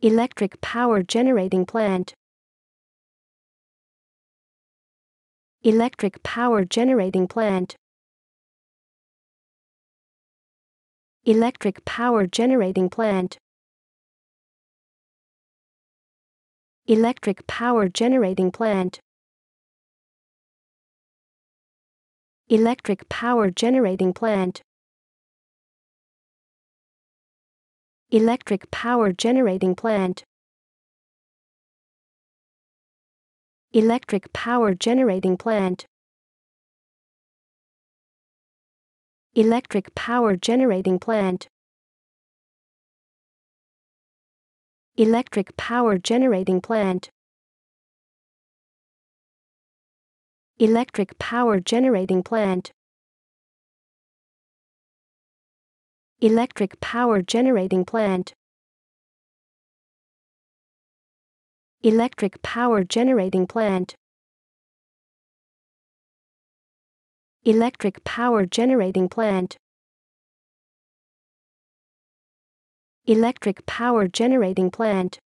Electric power generating plant. Electric power generating plant. Electric power generating plant. Electric power generating plant. Electric power generating plant. Electric power generating plant. Electric power generating plant. Electric power generating plant. Electric power generating plant. Electric power generating plant. Electric power generating plant. Electric power generating plant. Electric power generating plant. Electric power generating plant.